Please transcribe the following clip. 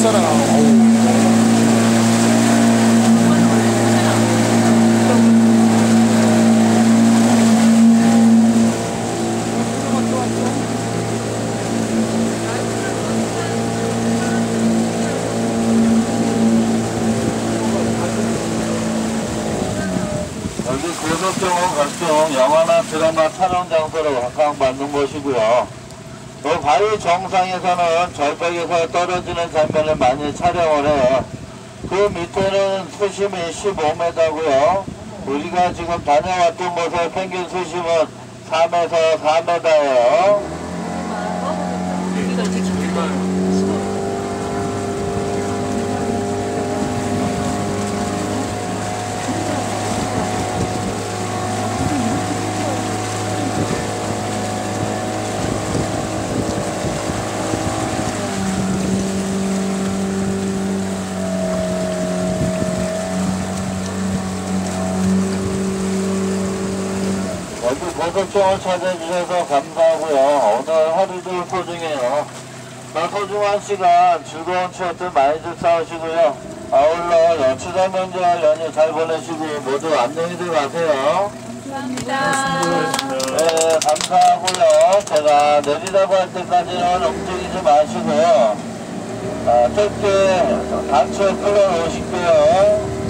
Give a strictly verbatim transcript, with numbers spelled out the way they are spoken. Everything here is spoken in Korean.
비싸라. 어우. 여기 고속정원 각종 영화나 드라마 촬영 장소로 각광받는 곳이고요. 또 바위 정상에서는 절벽에서 떨어지는 장면을 많이 촬영을 해요. 그 밑에는 수심이 십오 미터고요. 우리가 지금 다녀왔던 곳의 평균 수심은 삼에서 사 미터예요. 여기 고속정을 찾아주셔서 감사하고요. 오늘 하루도 소중해요. 나 소중한 시간 즐거운 추억들 많이 쌓으시고요. 아울러 추석 명절 연휴 잘 보내시고 모두 안녕히들 가세요. 감사합니다. 네, 감사하고요. 제가 내리라고 할 때까지는 움직이지 마시고요. 아, 짧게 단추에 끌어 놓으실게요.